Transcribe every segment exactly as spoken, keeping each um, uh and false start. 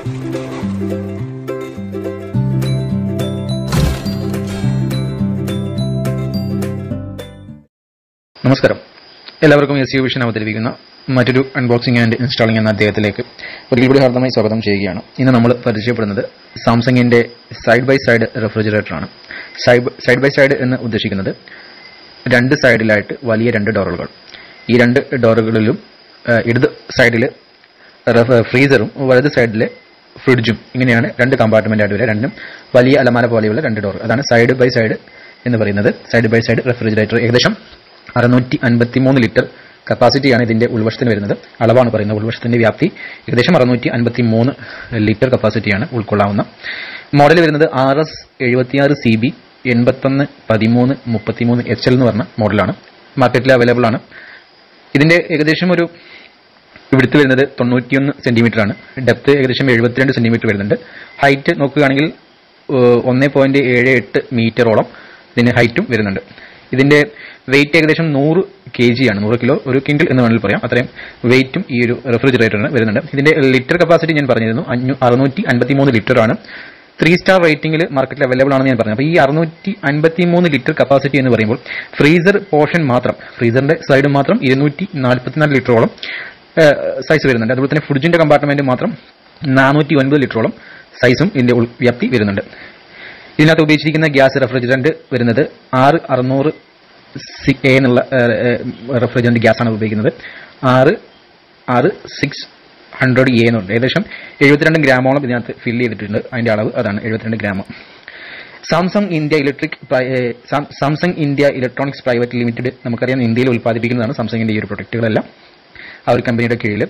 നമസ്കാരം, എല്ലാവർക്കും S U vision അവതരിപ്പിക്കുന്ന മറ്റൊരു അൺബോക്സിംഗ് ആൻഡ് ഇൻസ്റ്റാളിംഗ് എന്ന അദ്ദേഹത്തിലേക്ക് ഒരിക്കൽ കൂടി ഹാർദമായി സ്വാഗതം ചെയ്യുകയാണ്. ഇന്ന് നമ്മൾ പരിചയപ്പെടുന്നത് സാംസങ്ങിന്റെ സൈഡ് ബൈ സൈഡ് റെഫ്രിജറേറ്ററാണ്. സൈഡ് ബൈ സൈഡ് എന്ന് ഉദ്ദേശിക്കുന്നത് രണ്ട് സൈഡിലായിട്ട് വലിയ രണ്ട് ഡോറുകൾ. ഈ രണ്ട് ഡോറുകളിലും ഇടത് സൈഡിൽ ഫ്രീസറും വലത് സൈഡിൽ ഫ്രിഡ്ജും, ഇങ്ങനെയാണ് രണ്ട് കമ്പാർട്ട്മെന്റ് ആയിട്ട് വരിക. രണ്ടും വലിയ അലമാര പോലെയുള്ള രണ്ട് ഡോർ. അതാണ് സൈഡ് ബൈ സൈഡ് എന്ന് പറയുന്നത്. സൈഡ് ബൈ സൈഡ് റെഫ്രിജറേറ്റർ ഏകദേശം അറുന്നൂറ്റി അൻപത്തി മൂന്ന് ലിറ്റർ കപ്പാസിറ്റിയാണ് ഇതിന്റെ ഉൾവശത്തിന് വരുന്നത്. അളവാണ് പറയുന്നത്. ഉൾവശത്തിന്റെ വ്യാപ്തി ഏകദേശം അറുന്നൂറ്റി അൻപത്തി മൂന്ന് ലിറ്റർ കപ്പാസിറ്റിയാണ് ഉൾക്കൊള്ളാവുന്ന. മോഡൽ വരുന്നത് ആർ എസ് എഴുപത്തിയാറ് സി ബി എൺപത്തൊന്ന് പതിമൂന്ന് മുപ്പത്തിമൂന്ന് എച്ച് എൽ എന്ന് പറഞ്ഞ മോഡലാണ്. മാർക്കറ്റിൽ അവൈലബിൾ ആണ്. ഇതിന്റെ ഏകദേശം ഒരു വിടുത്ത് വരുന്നത് തൊണ്ണൂറ്റിയൊന്ന് സെന്റിമീറ്റർ ആണ്. ഡെപ്ത് ഏകദേശം എഴുപത്തിരണ്ട് സെന്റിമീറ്റർ വരുന്നുണ്ട്. ഹൈറ്റ് നോക്കുകയാണെങ്കിൽ ഒന്ന് പോയിന്റ് ഏഴ് എട്ട് മീറ്ററോളം ഇതിന് ഹൈറ്റും വരുന്നുണ്ട്. ഇതിന്റെ വെയിറ്റ് ഏകദേശം നൂറ് കെ ജി ആണ്. നൂറ് കിലോ, ഒരു കിൻഡിൽ എന്ന് വേണമെങ്കിൽ പറയാം. അത്രയും വെയിറ്റും ഈ ഒരു റെഫ്രിജറേറ്ററിന് വരുന്നുണ്ട്. ഇതിന്റെ ലിറ്റർ കപ്പാസിറ്റി ഞാൻ പറഞ്ഞിരുന്നു, അറുന്നൂറ്റി അൻപത്തി മൂന്ന് ലിറ്റർ ആണ്. ത്രീ സ്റ്റാർ റേറ്റിംഗിൽ മാർക്കറ്റിൽ അവൈലബിൾ ആണെന്ന് ഞാൻ പറഞ്ഞു. അപ്പോൾ ഈ അറുന്നൂറ്റി അൻപത്തി മൂന്ന് ലിറ്റർ കപ്പാസിറ്റി എന്ന് പറയുമ്പോൾ ഫ്രീസർ പോർഷൻ മാത്രം, ഫ്രീസറിന്റെ സൈഡ് മാത്രം ഇരുന്നൂറ്റി നാൽപ്പത്തിനാല് ലിറ്ററോളം സൈസ് വരുന്നുണ്ട്. അതുപോലെ തന്നെ ഫ്രിഡ്ജിന്റെ കമ്പാർട്ട്മെന്റ് മാത്രം നാനൂറ്റി ഒൻപത് ലിറ്ററോളം സൈസും ഇതിന്റെ വ്യാപ്തി വരുന്നുണ്ട്. ഇതിനകത്ത് ഉപയോഗിച്ചിരിക്കുന്ന ഗ്യാസ് റെഫ്രിജറന്റ് വരുന്നത് ആറ് അറുന്നൂറ് സി എ എന്നുള്ള റെഫ്രിജറന്റ് ഗ്യാസ് ആണ് ഉപയോഗിക്കുന്നത്. ആറ് ആറ് സിക്സ് ഹൺഡ്രഡ് എ എന്നുണ്ട്. ഏകദേശം എഴുപത്തിരണ്ട് ഗ്രാമോളം ഇതിനകത്ത് ഫില്ല് ചെയ്തിട്ടുണ്ട്. അതിന്റെ അളവ് അതാണ്, എഴുപത്തിരണ്ട് ഗ്രാമം. Samsung India electric Samsung India electronics private limited, നമുക്കറിയാം ഇന്ത്യയിൽ ഉൽപ്പാദിപ്പിക്കുന്നതാണ് സാംസങ്ങിന്റെ ഈ ഒരു പ്രൊഡക്റ്റുകളെല്ലാം. ആ ഒരു കമ്പനിയുടെ കീഴിൽ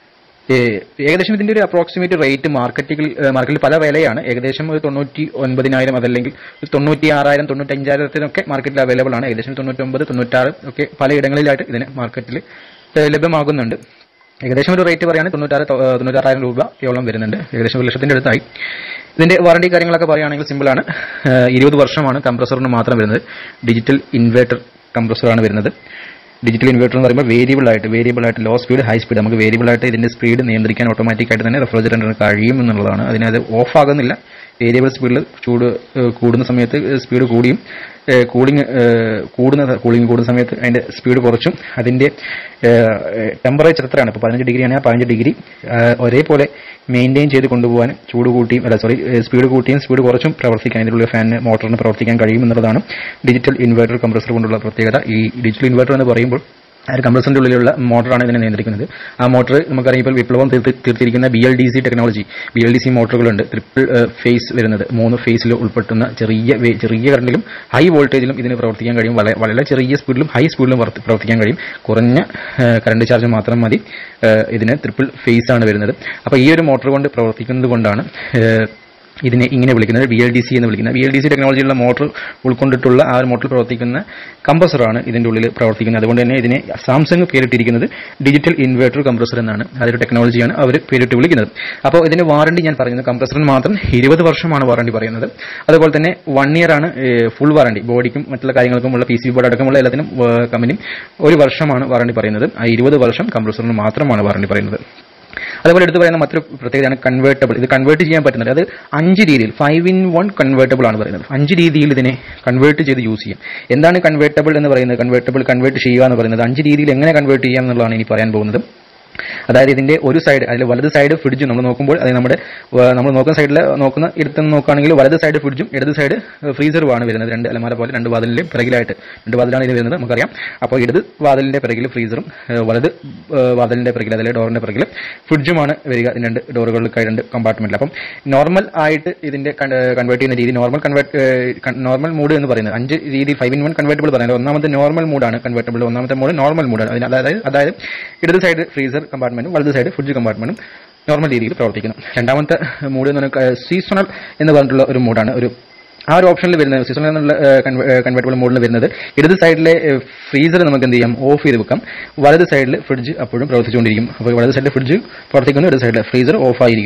ഏകദേശം ഇതിന്റെ ഒരു അപ്രോക്സിമേറ്റ് റേറ്റ് മാർക്കറ്റിൽ മാർക്കറ്റിൽ പല വിലയാണ്. ഏകദേശം ഒരു തൊണ്ണൂറ്റി ഒൻപതിനായിരം അതല്ലെങ്കിൽ തൊണ്ണൂറ്റി ആറായിരം തൊണ്ണൂറ്റി അഞ്ചായിരത്തിനൊക്കെ മാർക്കറ്റിൽ അവൈലബിൾ ആണ്. ഏകദേശം തൊണ്ണൂറ്റൊമ്പത് തൊണ്ണൂറ്റാറ് ഒക്കെ പലയിടങ്ങളിലായിട്ട് ഇതിന് മാർക്കറ്റിൽ ലഭ്യമാകുന്നുണ്ട്. ഏകദേശം ഒരു റേറ്റ് പറയുകയാണെങ്കിൽ തൊണ്ണൂറ്റാറ് തൊണ്ണൂറ്റാറായിരം രൂപയോളം വരുന്നുണ്ട്. ഏകദേശം ഒരു ലക്ഷത്തിന്റെ അടുത്തായി. ഇതിന്റെ വാറണ്ടി കാര്യങ്ങളൊക്കെ പറയുകയാണെങ്കിൽ സിമ്പിളാണ്. ഇരുപത് വർഷമാണ് കംപ്രസറിന് മാത്രം വരുന്നത്. ഡിജിറ്റൽ ഇൻവേർട്ടർ കംപ്രസറാണ് വരുന്നത്. ഡിജിറ്റൽ ഇൻവേർട്ടർ എന്ന് പറയുമ്പോൾ വേരിയബിൾ ആയിട്ട് വേരിയബിൾ ആയിട്ട് ലോ സ്പീഡ് ഹൈ സ്പീഡ് നമുക്ക് വേരിയബിൾ ആയിട്ട് ഇതിന്റെ സ്പീഡ് നിയന്ത്രിക്കാൻ ഓട്ടോമാറ്റിക് ആയിട്ട് തന്നെ റെഫ്രിജറേറ്ററിന് കഴിയും എന്നുള്ളതാണ്. അതിനത് ഓഫ് ആകുന്നില്ല. വേരിയബിൾ സ്പീഡിൽ ചൂട് കൂടുന്ന സമയത്ത് സ്പീഡ് കൂടിയും കൂളിംഗ് കൂടുന്ന കൂളിംഗ് കൂടുന്ന സമയത്ത് അതിന്റെ സ്പീഡ് കുറച്ചും അതിന്റെ ടെമ്പറേച്ചർ എത്രയാണ്, ഇപ്പോൾ പതിനഞ്ച് ഡിഗ്രി ആണെങ്കിൽ പതിനഞ്ച് ഡിഗ്രി ഒരേപോലെ മെയിൻറ്റെയിൻ ചെയ്ത് കൊണ്ടുപോകാൻ ചൂട് കൂട്ടിയും അല്ല സോറി സ്പീഡ് കൂട്ടിയും സ്പീഡ് കുറച്ചും പ്രവർത്തിക്കാൻ ഇതിലുള്ള ഫാനിന് മോട്ടറിന് പ്രവർത്തിക്കാൻ കഴിയും എന്നുള്ളതാണ് ഡിജിറ്റൽ ഇൻവേർട്ടർ കംപ്രസർ കൊണ്ടുള്ള പ്രത്യേകത. ഈ ഡിജിറ്റൽ ഇൻവേർട്ടർ എന്ന് പറയുമ്പോൾ ആ ഒരു കംപ്രസറിന്റെ ഉള്ളിലുള്ള മോട്ടറാണ് ഇതിനെ നിയന്ത്രിക്കുന്നത്. ആ മോട്ടർ നമുക്കറിയാം ഇപ്പോൾ വിപ്ലവം തീർത്തിരിക്കുന്ന B L D C technology, B L D C മോട്ടറുകളുണ്ട്. ട്രിപ്പിൾ ഫേസ് വരുന്നത്, മൂന്ന് ഫേസിൽ ഉൾപ്പെടുന്ന ചെറിയ ചെറിയ കറണ്ടിലും ഹൈ വോൾട്ടേജിലും ഇതിന് പ്രവർത്തിക്കാൻ കഴിയും. വളരെ വളരെ ചെറിയ സ്പീഡിലും ഹൈ സ്പീഡിലും പ്രവർത്തിക്കാൻ കഴിയും. കുറഞ്ഞ കറണ്ട് ചാർജ് മാത്രം മതി. ഇതിന് ട്രിപ്പിൾ ഫേസ് ആണ് വരുന്നത്. അപ്പോൾ ഈ ഒരു മോട്ടർ കൊണ്ട് പ്രവർത്തിക്കുന്നത് കൊണ്ടാണ് ഇതിനെ ഇങ്ങനെ വിളിക്കുന്നത്, ബി എൽ ഡി സി എന്ന് വിളിക്കുന്നത്. ബി എൽ ഡി സി ടെക്നോളജിയുള്ള മോട്ടർ ഉൾക്കൊണ്ടിട്ടുള്ള ആ ഒരു മോട്ടറിൽ പ്രവർത്തിക്കുന്ന കംപ്രസറാണ് ഇതിന്റെ ഉള്ളിൽ പ്രവർത്തിക്കുന്നത്. അതുകൊണ്ട് തന്നെ ഇതിനെ സാംസങ് പേരിട്ടിരിക്കുന്നത് ഡിജിറ്റൽ ഇൻവേർട്ടർ കംപ്രസർ എന്നാണ്. അതൊരു ടെക്നോളജിയാണ് അവർ പേരിട്ട് വിളിക്കുന്നത്. അപ്പോൾ ഇതിന്റെ വാറണ്ടി ഞാൻ പറയുന്നത് കംപ്രസറിന് മാത്രം ഇരുപത് വർഷമാണ് വാറണ്ടി പറയുന്നത്. അതുപോലെ തന്നെ വൺ ഇയർ ആണ് ഫുൾ വാറണ്ടി. ബോഡിക്കും മറ്റുള്ള കാര്യങ്ങൾക്കുമുള്ള പി സി ബി ബോർഡ് അടക്കമുള്ള എല്ലാത്തിനും കമ്പനി ഒരു വർഷമാണ് വാറണ്ടി പറയുന്നത്. ആ ഇരുപത് വർഷം കംപ്രസറിന് മാത്രമാണ് വാറണ്ടി പറയുന്നത്. അതുപോലെ എടുത്ത് പറയുന്ന മറ്റൊരു പ്രത്യേകതയാണ് കൺവേർട്ടബിൾ. ഇത് കൺവേർട്ട് ചെയ്യാൻ പറ്റുന്നത് അത് അഞ്ച് രീതിയിൽ ഫൈവ് ഇൻ വൺ കൺവേർട്ടബിൾ ആണ് പറയുന്നത്. അഞ്ച് രീതിയിൽ ഇതിനെ കൺവേർട്ട് ചെയ്ത് യൂസ് ചെയ്യാം. എന്താണ് കൺവേർട്ടബിൾ എന്ന് പറയുന്നത്? കൺവേർട്ടബിൾ കൺവേർട്ട് ചെയ്യുക എന്ന് പറയുന്നത് അഞ്ച് രീതിയിൽ എങ്ങനെ കൺവേർട്ട് ചെയ്യാം എന്നുള്ളതാണ് ഇനി പറയാൻ പോകുന്നത്. അതായത് ഇതിന്റെ ഒരു സൈഡ്, അതിൽ വലത് സൈഡ് ഫ്രിഡ്ജും നമ്മൾ നോക്കുമ്പോൾ അത് നമ്മുടെ നമ്മൾ നോക്കുന്ന സൈഡിൽ നോക്കുന്ന ഇടത്ത് നോക്കുകയാണെങ്കിൽ വലത് സൈഡ് ഫ്രിഡ്ജും ഇടത് സൈഡ് ഫ്രീസറുമാണ് വരുന്നത്. രണ്ട് അലമാര പോലെ രണ്ട് വാതിലിന്റെ പിറകിലായിട്ട് രണ്ട് വാതിലാണ് ഇത് വരുന്നത്, നമുക്കറിയാം. അപ്പോൾ ഇടത് വാതിലിന്റെ പിറകിൽ ഫ്രീസറും വലത് വാതിലിന്റെ പിറകിൽ അതിലെ ഡോറിന്റെ പിറകിൽ ഫ്രിഡ്ജുമാണ് വരിക. രണ്ട് ഡോറുകളിൽ രണ്ട് കമ്പാർട്ട്മെന്റിൽ. അപ്പം നോർമൽ ആയിട്ട് ഇതിന്റെ കൺവേർട്ട് ചെയ്യുന്ന രീതി നോർമൽ കൺവേർട്ട് നോർമൽ മൂഡ് എന്ന് പറയുന്നത് അഞ്ച് രീതി ഫൈവ് ഇൻ വൺ കൺവേർട്ടബിൾ പറയുന്നത് ഒന്നാമത്തെ നോർമൽ മൂഡാണ് കൺവേർട്ടബിൾ. ഒന്നാമത്തെ മൂഡ് നോർമൽ മൂഡാണ്. അതായത് അതായത് ഇടത് സൈഡ് ഫ്രീസർ കമ്പാർട്ട്മെന്റും വലത് സൈഡ് ഫ്രിഡ്ജ് കമ്പാർട്ട്മെന്റും നോർമൽ രീതിയിൽ പ്രവർത്തിക്കുന്നു. രണ്ടാമത്തെ മൂഡ് എന്ന് പറഞ്ഞാൽ സീസണൽ എന്ന് പറഞ്ഞിട്ടുള്ള ഒരു മൂഡാണ്. ഒരു ആ ഒരു ഓപ്ഷനിൽ വരുന്നത് സീസണൽ എന്നുള്ള കൺവേർട്ടബിൾ മോഡിൽ വരുന്നത് ഇടത് സൈഡിലെ ഫ്രീസർ നമുക്ക് എന്ത് ചെയ്യാം, ഓഫ് ചെയ്ത് വെക്കാം. വലത് സൈഡിൽ ഫ്രിഡ്ജ് അപ്പോഴും പ്രവർത്തിച്ചുകൊണ്ടിരിക്കും. അപ്പോൾ വലത് സൈഡിൽ ഫ്രിഡ്ജ് പ്രവർത്തിക്കുന്നു, ഇടത് സൈഡിൽ ഫ്രീസർ ഓഫ് ആയിരിക്കണം.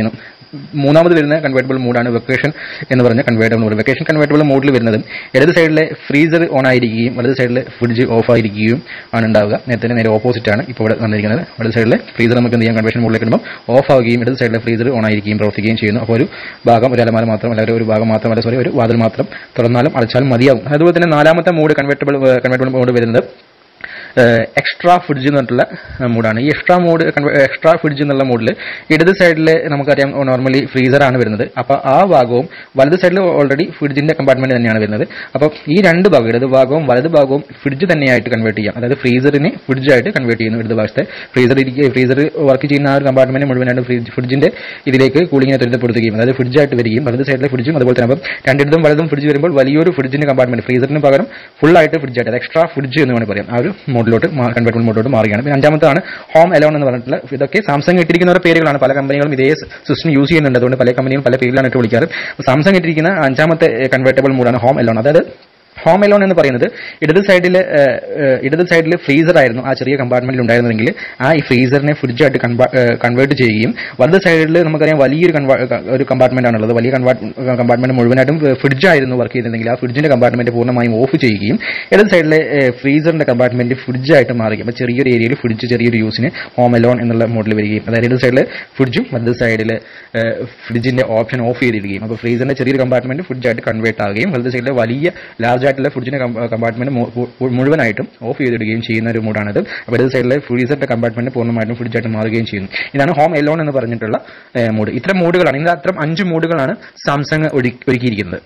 മൂന്നാമത് വരുന്ന കൺവേർട്ടബിൾ മോഡാണ് വെക്കേഷൻ എന്ന് പറഞ്ഞ കൺവേർട്ടബിൾ മോഡ്. വെക്കേഷൻ കൺവേർട്ടബിൾ മോഡിൽ വരുന്നത് ഇടത് സൈഡിലെ ഫ്രീസർ ഓൺ ആയിരിക്കുകയും വലത് സൈഡിലെ ഫ്രിഡ്ജ് ഓഫ് ആയിരിക്കുകയും ആണ് ഉണ്ടാവുക. നേരത്തെ നേരെ ഓപ്പോസിറ്റ് ആണ് ഇപ്പോൾ ഇവിടെ വന്നിരിക്കുന്നത്. വലത് സൈഡിലെ ഫ്രീസർ നമുക്ക് എന്ത് ചെയ്യാം, കൺവേർഷൻ മോഡിലേക്ക് ഇടുമ്പോൾ ഓഫ് ആവുകയും ഇടത് സൈഡിലെ ഫ്രീസർ ഓൺ ആയിരിക്കുകയും പ്രവർത്തിക്കുകയും ചെയ്യുന്നു. അപ്പോൾ ഒരു ഭാഗം ഒരു അലമാര മാത്രം അല്ലെങ്കിൽ ഒരു ഭാഗം മാത്രമല്ല സോറി ഒരു വാതിൽ മാത്രം തുറന്നാലും അടച്ചാലും മതിയാവും. അതുപോലെ തന്നെ നാലാമത്തെ മോഡ് കൺവേർട്ടബിൾ കൺവേർട്ടബിൾ മോഡ് വരുന്നത് എക്സ്ട്രാ ഫ്രിഡ്ജ് എന്ന് പറഞ്ഞിട്ടുള്ള മോഡാണ്. ഈ എക്സ്ട്രാ മോഡ് എക്സ്ട്രാ ഫ്രിഡ്ജ് എന്നുള്ള മോഡിൽ ഇടത് സൈഡിൽ നമുക്കറിയാം നോർമലി ഫ്രീസറാണ് വരുന്നത്. അപ്പോൾ ആ ഭാഗവും വലത് സൈഡിൽ ഓൾറെഡി ഫ്രിഡ്ജിന്റെ കമ്പാർട്ട്മെന്റ് തന്നെയാണ് വരുന്നത്. അപ്പോൾ ഈ രണ്ട് ഭാഗം ഇടത് ഭാഗവും വലത് ഭാഗവും ഫ്രിഡ്ജ് തന്നെയായിട്ട് കൺവേർട്ട് ചെയ്യാം. അതായത് ഫ്രീസറിനെ ഫ്രിഡ്ജായിട്ട് കൺവേർട്ട് ചെയ്യുന്നു. ഇടത് ഭാഗത്തെ ഫ്രീസർ ഫ്രീസർ വർക്ക് ചെയ്യുന്ന ആ ഒരു കമ്പാർട്ട്മെന്റ് മുഴുവനായിട്ട് ഫ്രിഡ്ജ് ഫ്രിഡ്ജിന്റെ ഇതിലേക്ക് കൂളിങ്ങിനെ ത്വരിതപ്പെടുത്തുകയും അതായത് ഫ്രിഡ്ജായിട്ട് വരികയും വലത് സൈഡിലെ ഫ്രിഡ്ജും അതുപോലെ തന്നെ അപ്പം രണ്ടിടത്തും വലതും ഫ്രിഡ്ജ് വരുമ്പോൾ വലിയൊരു ഫ്രിഡ്ജിന്റെ കമ്പാർട്ട്മെന്റ് ഫ്രീസറിന് പകരം ഫുൾ ആയിട്ട് ഫ്രിഡ്ജായിട്ട് അത് എക്സ്ട്രാ ഫ്രിഡ്ജ് എന്ന് വേണമെങ്കിൽ പറയാം. ആ ഒരു മോഡിലോട്ട് കൺവേർട്ടബിൾ മോഡിലോട്ട് മാറുകയാണ്. പിന്നെ അഞ്ചാമത്താണ് ഹോം എലോൺ എന്ന് പറഞ്ഞിട്ടുള്ള ഇതൊക്കെ സാംസങ് ഇട്ടിരിക്കുന്ന പേരുകളാണ്. പല കമ്പനികളും ഇതേ സിസ്റ്റം യൂസ് ചെയ്യുന്നുണ്ട്. അതുകൊണ്ട് പല കമ്പനികളും പല പേരിലാണ് ഇട്ട് വിളിക്കാറ്. സാംസങ് ഇട്ടിരിക്കുന്ന അഞ്ചാമത്തെ കൺവേർട്ടബിൾ മോഡാണ് ഹോം എലോൺ. അതായത് ഹോം എലോൺ എന്ന് പറയുന്നത് ഇടത് സൈഡിൽ ഇടത് സൈഡിൽ ഫ്രീസർ ആയിരുന്നു ആ ചെറിയ കമ്പാർട്ട്മെന്റിൽ ഉണ്ടായിരുന്നെങ്കിൽ ആ ഈ ഫ്രീസറിനെ ഫ്രിഡ്ജായിട്ട് കൺവേർട്ട് ചെയ്യുകയും വലത് സൈഡിൽ നമുക്കറിയാം വലിയൊരു ഒരു കമ്പാർട്ട്മെന്റ് ആണുള്ളത്. വലിയ കമ്പാർട്ട്മെന്റ് മുഴുവനായിട്ടും ഫ്രിഡ്ജായിരുന്നു വർക്ക് ചെയ്തിരുന്നെങ്കിൽ ആ ഫ്രിഡ്ജിന്റെ കമ്പാർട്ട്മെന്റ് പൂർണ്ണമായും ഓഫ് ചെയ്യുകയും ഇടത് സൈഡിലെ ഫ്രീസറിന്റെ കമ്പാർട്ട്മെന്റ് ഫ്രിഡ്ജായിട്ട് മാറുകയും അപ്പോൾ ചെറിയൊരു ഏരിയയിൽ ഫ്രിഡ്ജ് ചെറിയൊരു യൂസിന് ഹോം എലോൺ എന്നുള്ള മോഡൽ വരികയും അതായത് ഇടത് സൈഡിൽ ഫ്രിഡ്ജും വലത് സൈഡിൽ ഫ്രിഡ്ജിന്റെ ഓപ്ഷൻ ഓഫ് ചെയ്തിരിക്കുകയും അപ്പോൾ ഫ്രീസറിന്റെ ചെറിയൊരു കമ്പാർട്ട്മെന്റ് ഫ്രിഡ്ജായിട്ട് കൺവേർട്ട് ആവുകയും വലത് സൈഡിലെ വലിയ ലാർജ് ആയിട്ടുള്ള ഫ്രിഡ്ജിന്റെ കമ്പാർട്ട്മെന്റ് മുഴുവനായിട്ടും ഓഫ് ചെയ്തിടുകയും ചെയ്യുന്ന ഒരു മോഡാണിത്. അപ്പോൾ ഇടത് സൈഡിലെ ഫ്രീസറിന്റെ കമ്പാർട്ട്മെന്റ് പൂർണ്ണമായിട്ടും ഫ്രിഡ്ജായിട്ട് മാറുകയും ചെയ്യുന്നു. ഇതാണ് ഹോം എലോൺ എന്ന് പറഞ്ഞിട്ടുള്ള മോഡ്. ഇത്തരം മോഡുകളാണ് ഇതിന്റെ അത്തരം അഞ്ച് മോഡുകളാണ് സാംസങ് ഒരുക്കിയിരിക്കുന്നത്.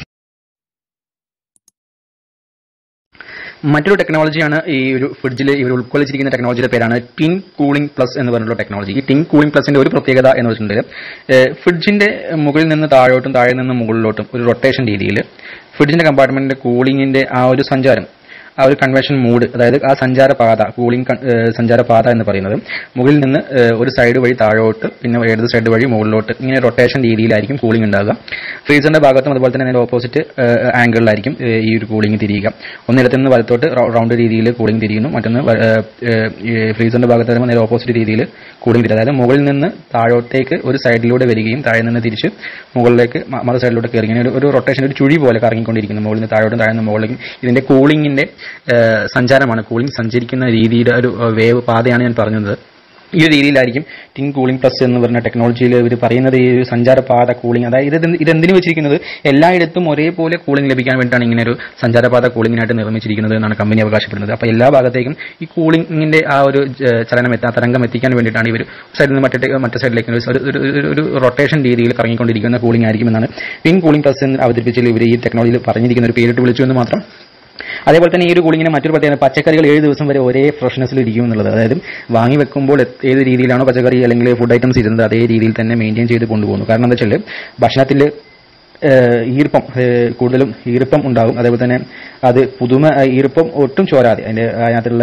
മറ്റൊരു ടെക്നോളജിയാണ് ഈ ഒരു ഫ്രിഡ്ജിൽ ഇവർ ഉൾക്കൊള്ളിച്ചിരിക്കുന്ന ടെക്നോളജിയുടെ പേരാണ് ടിൻ കൂളിംഗ് പ്ലസ് എന്ന് പറഞ്ഞിട്ടുള്ള ടെക്നോളജി. ഈ ടിൻ കൂളിംഗ് പ്ലസിന്റെ ഒരു പ്രത്യേകത എന്ന് വെച്ചിട്ടുണ്ടെങ്കിൽ ഫ്രിഡ്ജിന്റെ മുകളിൽ നിന്ന് താഴോട്ടും താഴെ നിന്ന് മുകളിലോട്ടും ഒരു റൊട്ടേഷൻ രീതിയിൽ ഫ്രിഡ്ജിന്റെ കമ്പാർട്ട്മെന്റിന്റെ കൂളിംഗിന്റെ ആ ഒരു സഞ്ചാരം ആ ഒരു കൺവെൻഷൻ മൂഡ് അതായത് ആ സഞ്ചാരപാത കൂളിംഗ് സഞ്ചാരപാത എന്ന് പറയുന്നത് മുകളിൽ നിന്ന് ഒരു സൈഡ് വഴി താഴോട്ട് പിന്നെ ഇടത് സൈഡ് വഴി മുകളിലോട്ട് ഇങ്ങനെ റൊട്ടേഷൻ രീതിയിലായിരിക്കും കൂളിംഗ് ഉണ്ടാകുക. ഫ്രീസറിന്റെ ഭാഗത്തും അതുപോലെ തന്നെ അതിന്റെ ഓപ്പോസിറ്റ് ആംഗിളിലായിരിക്കും ഈ ഒരു കൂളിംഗ് തിരിയുക. ഒന്നിടത്ത് നിന്ന് വലത്തോട്ട് റൗണ്ട് രീതിയിൽ കൂളിംഗ് തിരിയുന്നു, മറ്റൊന്ന് ഫ്രീസറിന്റെ ഭാഗത്ത് വരുമ്പോൾ നേരെ ഓപ്പോസിറ്റ് രീതിയിൽ കൂളിംഗ് തിരിയും. അതായത് മുകളിൽ നിന്ന് താഴോട്ടേക്ക് ഒരു സൈഡിലൂടെ വരികയും താഴെ നിന്ന് തിരിച്ച് മുകളിലേക്ക് മറു സൈഡിലൂടെ കയറി ഇങ്ങനെ ഒരു റൊട്ടേഷൻ ഒരു ചുഴി പോലെ കറങ്ങിക്കൊണ്ടിരിക്കുന്നു. മുകളിൽ നിന്ന് താഴോട്ടും താഴെ നിന്ന് മുകളിലേക്കും ഇതിന്റെ കൂളിംഗിന്റെ സഞ്ചാരമാണ് കൂളിംഗ് സഞ്ചരിക്കുന്ന രീതിയുടെ ഒരു വേവ് പാതയാണ് ഞാൻ പറഞ്ഞത്. ഈ ഒരു രീതിയിലായിരിക്കും ടിൻ കൂളിംഗ് പ്ലസ് എന്ന് പറഞ്ഞ ടെക്നോളജിയിൽ ഇവർ പറയുന്നത് ഈ ഒരു സഞ്ചാരപാത കൂളിംഗ് അതായത് ഇത് ഇതെന്തിനു വെച്ചിരിക്കുന്നത് എല്ലായിടത്തും ഒരേപോലെ കൂളിംഗ് ലഭിക്കാൻ വേണ്ടിയിട്ടാണ് ഇങ്ങനെ ഒരു സഞ്ചാരപാത കൂളിംഗിനായിട്ട് നിർമ്മിച്ചിരിക്കുന്നത് എന്നാണ് കമ്പനി അവകാശപ്പെടുന്നത്. അപ്പോൾ എല്ലാ ഭാഗത്തേക്കും ഈ കൂളിംഗിന്റെ ആ ഒരു ചലനം എത്താ തരംഗം എത്തിക്കാൻ വേണ്ടിയിട്ടാണ് ഇവർ സൈഡിൽ നിന്ന് മറ്റേ മറ്റേ സൈഡിലേക്ക് ഒരു റൊട്ടേഷൻ രീതിയിൽ കറങ്ങിക്കൊണ്ടിരിക്കുന്ന കൂളിംഗ് ആയിരിക്കും എന്നാണ് ടിൻ കൂളിംഗ് പ്ലസ് എന്ന് അവതരിപ്പിച്ചതിൽ ഇവർ ഈ ടെക്നോളജിയിൽ പറഞ്ഞിരിക്കുന്ന ഒരു പേരിട്ട് വിളിച്ചു എന്ന് മാത്രം. അതേപോലെ തന്നെ ഈ ഒരു കൂളിങ്ങിന് മറ്റൊരു പ്രത്യേകത പച്ചക്കറികൾ ഏഴ് ദിവസം വരെ ഒരേ ഫ്രഷ്നെസ്സിൽ ഇരിക്കും എന്നുള്ളത്. അതായത് വാങ്ങി വെക്കുമ്പോൾ ഏത് രീതിയിലാണോ പച്ചക്കറി അല്ലെങ്കിൽ ഫുഡ് ഐറ്റംസ് ഇരുന്നത് അതേ രീതിയിൽ തന്നെ മെയിൻറ്റെയിൻ ചെയ്ത് കൊണ്ടുപോകുന്നു. കാരണം എന്താ വെച്ചാൽ ഭക്ഷണത്തിൽ ഈർപ്പം കൂടുതലും ഈർപ്പം ഉണ്ടാകും. അതേപോലെ തന്നെ അത് പുതുമ ഈർപ്പം ഒട്ടും ചോരാതെ അതിൻ്റെ അതിനകത്തുള്ള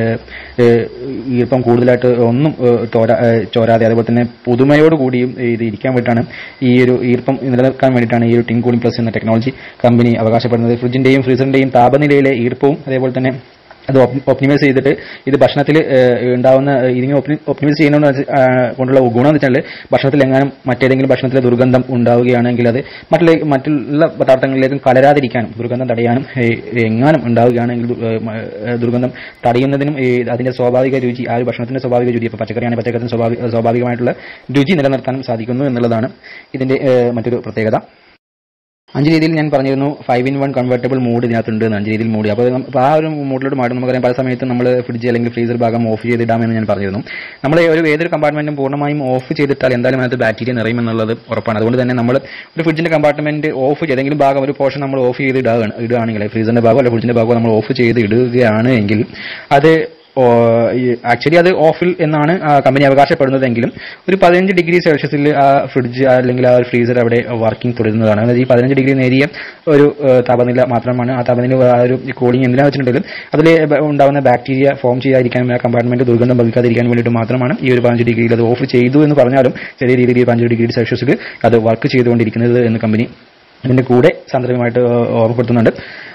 ഈർപ്പം കൂടുതലായിട്ട് ഒന്നും ചോരാ ചോരാതെ അതേപോലെ തന്നെ പുതുമയോടുകൂടിയും ഇത് ഇരിക്കാൻ വേണ്ടിയിട്ടാണ് ഈ ഒരു ഈർപ്പം നിലനിൽക്കാൻ വേണ്ടിയിട്ടാണ് ഈ ഒരു ടിൻ കൂളിംഗ് പ്ലസ് എന്ന ടെക്നോളജി കമ്പനി അവകാശപ്പെടുന്നത്. ഫ്രിഡ്ജിന്റെയും ഫ്രീസറിന്റെയും താപനിലയിലെ ഈർപ്പവും അതേപോലെ തന്നെ അത് ഒപ്റ്റിമൈസ് ചെയ്തിട്ട് ഇത് ഭക്ഷണത്തിൽ ഉണ്ടാവുന്ന ഇതിങ്ങനെ ഒപ്റ്റിമൈസ് ചെയ്യുന്ന കൊണ്ടുള്ള ഗുണം എന്ന് വെച്ചാൽ ഭക്ഷണത്തിൽ എങ്ങാനും മറ്റേതെങ്കിലും ഭക്ഷണത്തിലെ ദുർഗന്ധം ഉണ്ടാവുകയാണെങ്കിൽ അത് മറ്റുള്ള മറ്റുള്ള പദാർത്ഥങ്ങളിലേക്കും കലരാതിരിക്കാനും ദുർഗന്ധം തടയാനും എങ്ങാനും ഉണ്ടാവുകയാണെങ്കിൽ ദുർഗന്ധം തടയുന്നതിനും അതിന്റെ സ്വാഭാവിക രുചി ആ ഒരു ഭക്ഷണത്തിന്റെ സ്വാഭാവിക രുചി ഇപ്പോൾ പച്ചക്കറിയാണ് പച്ചക്കറിന് സ്വാഭാവിക സ്വാഭാവികമായിട്ടുള്ള രുചി നിലനിർത്താനും സാധിക്കുന്നു എന്നുള്ളതാണ് ഇതിന്റെ മറ്റൊരു പ്രത്യേകത. അഞ്ച് രീതിയിൽ ഞാൻ പറഞ്ഞിരുന്നു five in one convertible mode ഇതിനകത്തുണ്ട് അഞ്ച് രീതിയിൽ മോഡ്. അപ്പോൾ ആ ഒരു മോഡിലോട്ട് മാറും നമുക്കറിയാം പല സമയത്തും നമ്മൾ ഫ്രിഡ്ജ് അല്ലെങ്കിൽ ഫ്രീസർ ഭാഗം ഓഫ് ചെയ്തിടാമെന്ന് ഞാൻ പറഞ്ഞിരുന്നു. നമ്മൾ ഒരു ഏതൊരു കമ്പാർട്ട്മെന്റും പൂർണ്ണമായും ഓഫ് ചെയ്തിട്ടാൽ എന്തായാലും അതിനകത്ത് ബാക്ടീരിയ നിറയും എന്നുള്ളത് ഉറപ്പാണ്. അതുകൊണ്ട് തന്നെ നമ്മൾ ഒരു ഫ്രിഡ്ജിന്റെ കമ്പാർട്ട്മെന്റ് ഓഫ് ചെയ്തെങ്കിലും ഭാഗം ഒരു പോർഷൻ നമ്മൾ ഓഫ് ചെയ്ത് ഇടുകയാണ് ഇടുകയാണെങ്കിൽ ഫ്രീസറിന്റെ ഭാഗം അല്ലെങ്കിൽ ഫ്രിഡ്ജിന്റെ ഭാഗം നമ്മൾ ഓഫ് ചെയ്ത് ഇടുകയാണ് എങ്കിൽ അത് ആക്ച്വലി അത് ഓഫിൽ എന്നാണ് കമ്പനി അവകാശപ്പെടുന്നതെങ്കിലും ഒരു പതിനഞ്ച് ഡിഗ്രി സെൽഷ്യസിൽ ആ ഫ്രിഡ്ജ് അല്ലെങ്കിൽ ആ ഒരു ഫ്രീസർ അവിടെ വർക്കിംഗ് തുടരുന്നതാണ്. അതായത് ഈ പതിനഞ്ച് ഡിഗ്രി നേരിയ ഒരു താപനില മാത്രമാണ്. ആ താപനില ആ ഒരു കൂളിംഗ് എന്തിനാ വെച്ചിട്ടുണ്ടെങ്കിൽ അതിൽ ഉണ്ടാകുന്ന ബാക്ടീരിയ ഫോം ചെയ്യാതിരിക്കാനും ആ കമ്പാർട്ട്മെന്റ് ദുർഗന്ധം ഭവിക്കാതിരിക്കാൻ വേണ്ടിയിട്ട് മാത്രമാണ് ഈ ഒരു പതിനഞ്ച് ഡിഗ്രിയിൽ അത് ഓഫ് ചെയ്തു എന്ന് പറഞ്ഞാലും ചെറിയ രീതിയിൽ പതിനഞ്ച് ഡിഗ്രി സെൽഷ്യസിൽ അത് വർക്ക് ചെയ്തുകൊണ്ടിരിക്കുന്നത് എന്ന് കമ്പനി ഇതിന്റെ കൂടെ സാന്ദർഭികമായിട്ട് ഓർമ്മപ്പെടുത്തുന്നുണ്ട്.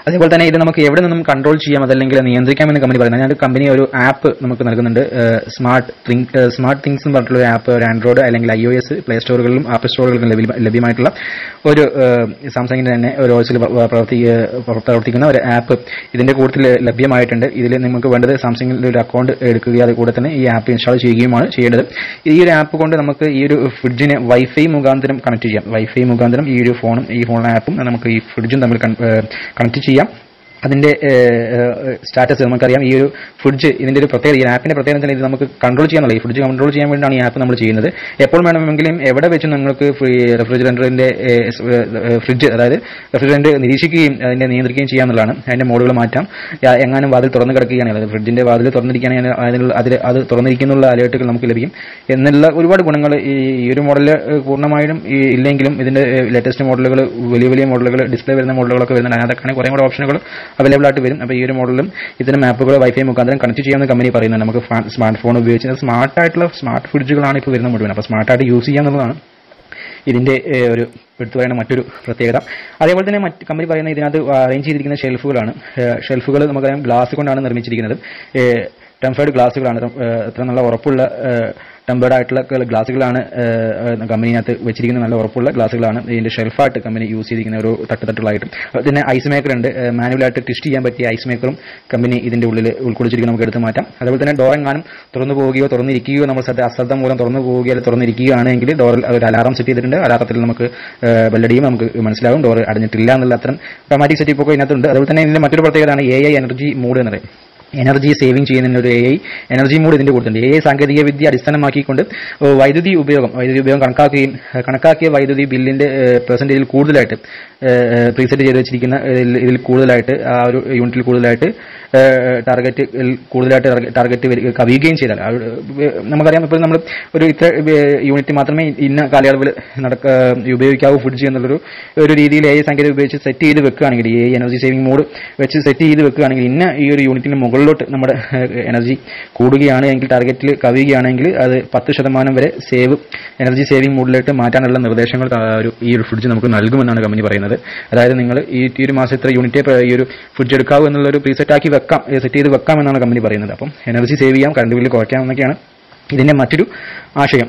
അതേപോലെ തന്നെ ഇത് നമുക്ക് എവിടെ നിന്നും കൺട്രോൾ ചെയ്യാം അതല്ലെങ്കിൽ നിയന്ത്രിക്കാമെന്ന് കമ്പനി പറയുന്നത്. ഞാൻ കമ്പനി ഒരു ആപ്പ് നമുക്ക് നൽകുന്നുണ്ട്, സ്മാർട്ട് തിങ്ക് സ്മാർട്ട് തിങ്സ് എന്ന് പറഞ്ഞിട്ടുള്ള ഒരു ആപ്പ്, ഒരു ആൻഡ്രോയിഡ് അല്ലെങ്കിൽ ഐ ഒ എസ് പ്ലേ സ്റ്റോറുകളിലും ആപ്പ് സ്റ്റോറുകളിലും ലഭ്യമായിട്ടുള്ള ഒരു സാംസങ്ങിന്റെ തന്നെ ഒരു ഓസിൽ പ്രവർത്തിക്കുന്ന ഒരു ആപ്പ് ഇതിന്റെ കൂട്ടത്തിൽ ലഭ്യമായിട്ടുണ്ട്. ഇതിൽ നിങ്ങൾക്ക് വേണ്ടത് സാംസങ്ങിൽ ഒരു അക്കൗണ്ട് എടുക്കുകയും അതുകൂടെ തന്നെ ഈ ആപ്പ് ഇൻസ്റ്റാൾ ചെയ്യുകയുമാണ് ചെയ്യേണ്ടത്. ഈ ഒരു ആപ്പ് കൊണ്ട് നമുക്ക് ഈ ഒരു ഫ്രിഡ്ജിനെ വൈഫൈ മുഖാന്തരം കണക്ട് ചെയ്യാം. വൈഫൈ മുഖാന്തരം ഈ ഒരു ഫോണും ഈ ഫോൺ ആപ്പും നമുക്ക് ഈ ഫ്രിഡ്ജും തമ്മിൽ കണക്ട് ചെയ്യാം. അതിന്റെ സ്റ്റാറ്റസ് നമുക്കറിയാം. ഈ ഒരു ഫ്രിഡ്ജ് ഇതിന്റെ ഒരു പ്രത്യേകത, ഈ ആപ്പിന്റെ പ്രത്യേകത ഇത് നമുക്ക് കൺട്രോൾ ചെയ്യാനുള്ള, ഈ ഫ്രിഡ്ജ് കൺട്രോൾ ചെയ്യാൻ വേണ്ടിയാണ് ഈ ആപ്പ് നമ്മൾ ചെയ്യുന്നത്. എപ്പോൾ വേണമെങ്കിലും എവിടെ വെച്ച് നിങ്ങൾക്ക് റെഫ്രിജറേറ്ററിന്റെ ഫ്രിഡ്ജ് അതായത് റെഫ്രിജറേറ്റർ നിരീക്ഷിക്കുകയും അതിന്റെ നിയന്ത്രിക്കുകയും ചെയ്യാന്നുള്ളതാണ്. അതിന്റെ മോഡുകൾ മാറ്റാം. എങ്ങാനും വാതിൽ തുറന്നു കിടക്കുകയാണെങ്കിൽ, അതായത് ഫ്രിഡ്ജിന്റെ വാതിൽ തുറന്നിരിക്കുകയാണെങ്കിൽ അതിൽ അത് തുറന്നിരിക്കുന്നുള്ള അലേർട്ടുകൾ നമുക്ക് ലഭിക്കും എന്നുള്ള ഒരുപാട് ഗുണങ്ങൾ ഈ ഒരു മോഡല് പൂർണ്ണമായും ഇല്ലെങ്കിലും ഇതിന്റെ ലേറ്റസ്റ്റ് മോഡലുകൾ, വലിയ വലിയ മോഡലുകൾ, ഡിസ്പ്ലേ വരുന്ന മോഡലുകളൊക്കെ വരുന്നുണ്ട്. അതിനകത്തൊക്കെ കുറേ കൂടെ ഓപ്ഷനുകൾ അവൈലബിൾ ആയിട്ട് വരും. അപ്പോൾ ഈ ഒരു മോഡലും ഇത്തരം ആപ്പുകൾ വൈഫൈ മുഖാന്തരം കണക്ട് ചെയ്യാമെന്ന് കമ്പനി പറയുന്നുണ്ട്. നമുക്ക് സ്മാർട്ട് ഫോൺ ഉപയോഗിച്ച് സ്മാർട്ട് ആയിട്ടുള്ള സ്മാർട്ട് ഫ്രിഡ്ജുകളാണ് ഇപ്പോൾ വരുന്ന മുഴുവൻ. അപ്പോൾ സ്മാർട്ടായിട്ട് യൂസ് ചെയ്യാന്നുള്ളതാണ് ഇതിന്റെ ഒരു എടുത്തു പറയുന്ന മറ്റൊരു പ്രത്യേകത. അതേപോലെ തന്നെ മറ്റ് കമ്പനി പറയുന്ന ഇതിനകത്ത് അറേഞ്ച് ചെയ്തിരിക്കുന്ന ഷെൽഫുകളാണ്. ഷെൽഫുകൾ നമുക്കറിയാം ഗ്ലാസ് കൊണ്ടാണ് നിർമ്മിച്ചിരിക്കുന്നത്. ടെംഫേർഡ് ഗ്ലാസുകളാണ്. അത്ര നല്ല ഉറപ്പുള്ള ടെമ്പേർഡ് ആയിട്ടുള്ള ഗ്ലാസുകളാണ് കമ്പനിനകത്ത് വെച്ചിരിക്കുന്ന. നല്ല ഉറപ്പുള്ള ഗ്ലാസുകളാണ് ഇതിന്റെ ഷെൽഫായിട്ട് കമ്പനി യൂസ് ചെയ്തിരിക്കുന്ന ഒരു തട്ടുതട്ടുകളായിട്ട്. പിന്നെ ഐസ് മേക്കർ ഉണ്ട്. മാനുവലായിട്ട് ട്വിസ്റ്റ് ചെയ്യാൻ പറ്റിയ ഐസ് മേക്കറും കമ്പനി ഇതിന്റെ ഉള്ളിൽ ഉൾക്കൊള്ളിച്ചിരിക്കും. നമുക്ക് എടുത്ത് മാറ്റാം. അതുപോലെ തന്നെ ഡോർ എങ്ങാനും തുറന്നു പോവുകയോ തുറന്നിരിക്കുകയോ നമ്മൾ അശ്രദ്ധ മൂലം തുറന്നു പോവുകയോ അല്ലെങ്കിൽ തുറന്നിരിക്കുകയാണെങ്കിൽ ഡോറിൽ ഒരു അലാറം സെറ്റ് ചെയ്തിട്ടുണ്ട്. അലാറത്തിൽ നമുക്ക് ബെല്ലടിയും നമുക്ക് മനസ്സിലാവും ഡോർ അടഞ്ഞിട്ടില്ല എന്നുള്ള അത്തരം ഓട്ടോമാറ്റിക് സെറ്റപ്പ് ഒക്കെ ഇതിനകത്തുണ്ട്. അതുപോലെ തന്നെ ഇതിന്റെ മറ്റൊരു പ്രത്യേകതയാണ് എ ഐ എനർജി മോഡ് എന്ന് പറയും. എനർജി സേവിംഗ് ചെയ്യുന്ന ഒരു എ ഐ എനർജി മോഡ് ഇതിന്റെ കൊടുത്തിട്ടുണ്ട്. എ ഐ സാങ്കേതിക വിദ്യ അടിസ്ഥാനമാക്കിക്കൊണ്ട് വൈദ്യുതി ഉപയോഗം വൈദ്യുതി ഉപയോഗം കണക്കാക്കുകയും കണക്കാക്കിയ വൈദ്യുതി ബില്ലിന്റെ പെർസെന്റേജിൽ കൂടുതലായിട്ട് പ്രീസെറ്റ് ചെയ്ത് വെച്ചിരിക്കുന്ന ഇതിൽ കൂടുതലായിട്ട് ആ ഒരു യൂണിറ്റിൽ കൂടുതലായിട്ട് ടാർഗറ്റ് കൂടുതലായിട്ട് ടാർഗറ്റ് കവിയുകയും ചെയ്താൽ നമുക്കറിയാം. ഇപ്പോൾ നമ്മൾ ഒരു ഇത്ര യൂണിറ്റ് മാത്രമേ ഇന്ന കാലയളവിൽ നടക്ക ഉപയോഗിക്കാവൂ ഫ്രിഡ്ജ് എന്നുള്ളൊരു ഒരു രീതിയിൽ എ ഐ സാങ്കേതിക ഉപയോഗിച്ച് സെറ്റ് ചെയ്ത് വെക്കുകയാണെങ്കിൽ, A I energy saving mode വെച്ച് സെറ്റ് ചെയ്ത് വെക്കുകയാണെങ്കിൽ ഇന്ന ഈ ഒരു യൂണിറ്റിന് മുകളിലോട്ട് നമ്മുടെ എനർജി കൂടുകയാണ് എങ്കിൽ, ടാർഗറ്റിൽ കവിയുകയാണെങ്കിൽ അത് പത്ത് ശതമാനം വരെ സേവ് എനർജി സേവിംഗ് മോഡിലോട്ട് മാറ്റാനുള്ള നിർദ്ദേശങ്ങൾ ഈ ഒരു ഫ്രിഡ്ജ് നമുക്ക് നൽകുമെന്നാണ് കമ്പനി പറയുന്നത്. അതായത് നിങ്ങൾ ഈ ഒരു മാസം ഇത്ര യൂണിറ്റ് ഈ ഒരു ഫ്രിഡ്ജ് എടുക്കാവൂ എന്നുള്ളൊരു പ്രീസെറ്റ് ആക്കി വെക്കാം, സെറ്റ് ചെയ്ത് വെക്കാം എന്നാണ് കമ്പനി പറയുന്നത്. അപ്പം എനർജി സേവ് ചെയ്യാം, കറണ്ട് ബില്ല് കുറയ്ക്കാം എന്നൊക്കെയാണ് ഇതിന്റെ മറ്റൊരു ആശയം.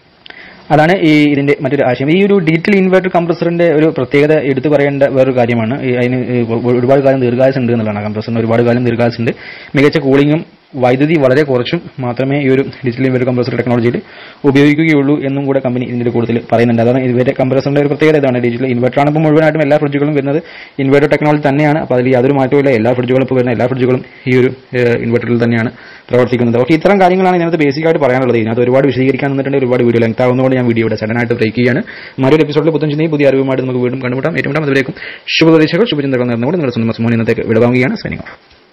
അതാണ് ഈ ഇതിന്റെ മറ്റൊരു ആശയം. ഈ ഒരു ഡിജിറ്റൽ ഇൻവെർട്ടർ കംപ്രസറിന്റെ ഒരു പ്രത്യേകത എടുത്തു പറയേണ്ട വേറൊരു കാര്യമാണ്. അതിന് ഒരുപാട് കാലം ദീർഘായുസ് ഉണ്ട് എന്നുള്ളതാണ്. കംപ്രസറിന് ഒരുപാട് കാലം ദീർഘായുസ് ഉണ്ട്. മികച്ച കൂളിങ്ങും വൈദ്യുതി വളരെ കുറച്ചും മാത്രമേ ഈ ഒരു ഡിജിറ്റൽ ഇൻവെർട്ടർ കംപ്രസർ ടെക്നോളജിയിൽ ഉപയോഗിക്കുകയുള്ളൂ എന്നും കൂടെ കമ്പനി ഇതിന്റെ കൂടുതൽ പറയുന്നുണ്ട്. അതാണ് ഇവരുടെ കംപ്രസറിന്റെ ഒരു പ്രത്യേകത ഇതാണ്. ഡിജിറ്റൽ ഇൻവെർട്ടർ ആണ് ഇപ്പോൾ മുഴുവനായിട്ടും എല്ലാ ഫ്രിഡ്ജുകളും വരുന്നത് ഇൻവെർട്ടർ ടെക്നോളജി തന്നെയാണ്. അപ്പോൾ അതിൽ യാതൊരു മാറ്റമില്ല. എല്ലാ ഫ്രിഡ്ജുകളും ഇപ്പോൾ വരുന്ന എല്ലാ ഫ്രിഡ്ജുകളും ഈ ഒരു ഇൻവെർട്ടറിൽ തന്നെയാണ് പ്രവർത്തിക്കുന്നത്. ഓക്കെ, ഇത്തരം കാര്യങ്ങളാണ് ഇതിനകത്ത് ബേസിക് ആയിട്ട് പറയാനുള്ളത്. ഇതിനകത്ത് ഒരുപാട് വിശദീകരിക്കാൻ നിന്നിട്ടുണ്ട്, ഒരുപാട് വീഡിയോ ലെങ്ത് ആവുന്നതുകൊണ്ട് ഞാൻ വീഡിയോ ഇവിടെ സഡനായിട്ട് ബ്രേക്ക് ചെയ്യാണ്. മറ്റൊരു എപ്പിസോഡിൽ പുത്തൻ ചിന്തയും പുതിയ അറിവുമായിട്ട് നമുക്ക് വീണ്ടും കണ്ടുമുട്ടാം. ഏറ്റുമുട്ടാം. അതിലേക്കും ശുഭപ്രതീക്ഷകൾ ശുഭചിന്തകൾ നേർന്നുകൊണ്ട് നിങ്ങളുടെ സ്വന്തം മോൻ ഇന്നത്തേക്ക് വിടവാങ്ങുകയാണ്. Signing off.